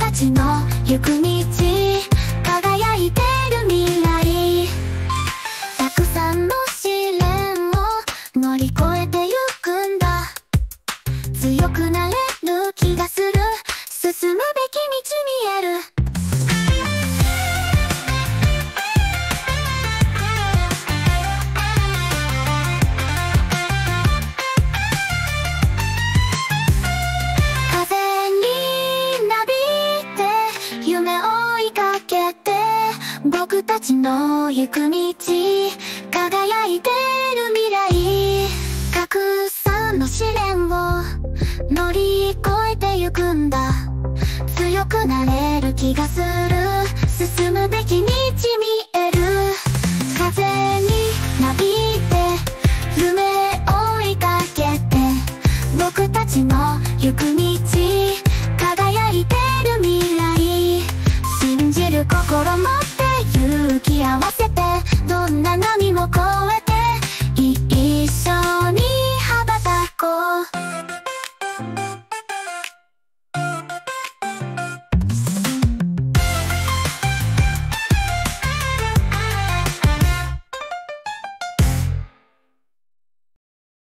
たちの行く道、輝いてる未来。たくさんの試練を乗り越えてゆくんだ。強くなれる気がする。進むべき道見える。風になびいて夢を追いかけて、僕たちの行く道、輝いてる未来。たくさんの試練を乗り越えてゆくんだ。強くなれる気がする。進むべき道見える。